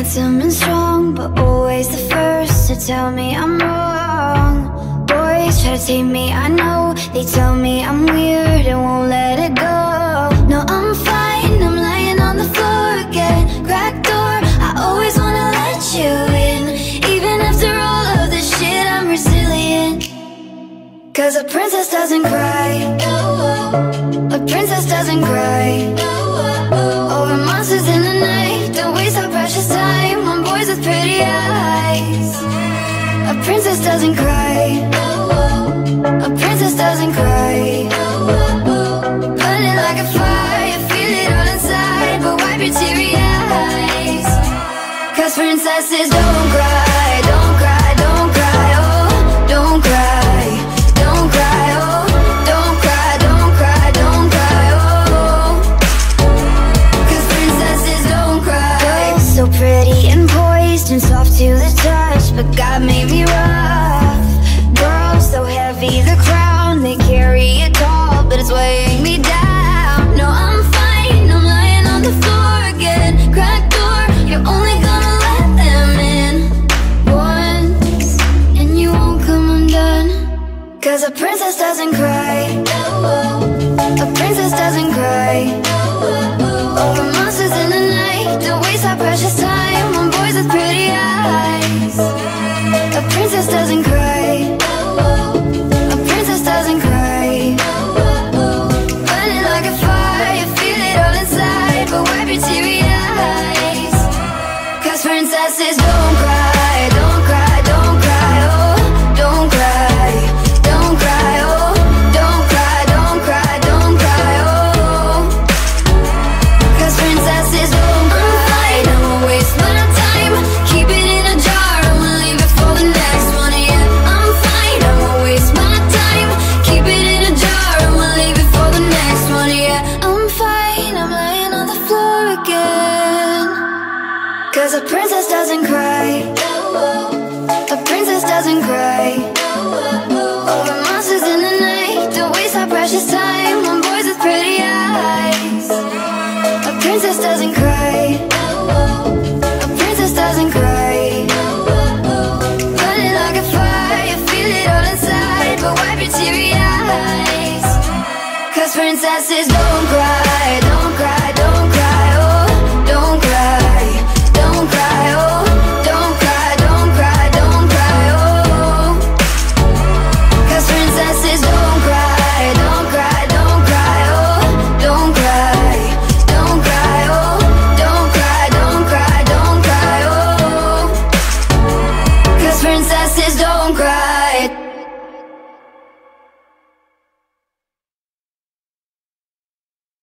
handsome and strong, but always the first to tell me I'm wrong. Boys try to tame me, I know. They tell me I'm weird and won't let it go. No, I'm fine, I'm lying on the floor again. Cracked door, I always wanna let you in. Even after all of this shit, I'm resilient. Cause a princess doesn't cry. A princess doesn't cry. Over monsters in the night, don't waste our precious time on boys with pretty eyes. A princess doesn't cry. A princess doesn't cry. Burning like a fire, feel it all inside, but wipe your teary eyes. Cause princesses don't cry, don't cry, don't cry, oh, don't cry, don't cry, oh, don't cry, don't cry, don't cry, oh. Cause princesses don't cry. Girls so pretty and poised and soft to the touch, but God made me rough. Girls so heavy, the crown they carry it tall, but it's weighing me down. No, I'm fine, I'm lying on the floor again. Cracked door, you're only gonna let them in once, and you won't come undone. Cause a princess doesn't cry. A princess doesn't cry. Over monsters in the night, don't waste our precious time on boys with pretty eyes. A princess doesn't cry. A princess doesn't cry. Burning like a fire, feel it all inside, but wipe your teary eyes. Cause princesses don't cry, don't cry, don't cry, oh, don't cry, don't cry, oh, don't cry, don't cry, don't cry, oh. Cause princesses don't cry. I won't waste my time, keep it in a jar, I'ma leave it for the next one, yeah. I'm fine, I won't waste my time, keep it in a jar, I'ma leave it for the next one, yeah. I'm fine, I'm lying on the floor again. Cause a princess doesn't cry. A princess doesn't cry. Over monsters in the night, don't waste our precious time on boys with pretty eyes. A princess doesn't cry. A princess doesn't cry. Burning like a fire, feel it all inside, but wipe your teary eyes. Cause princesses don't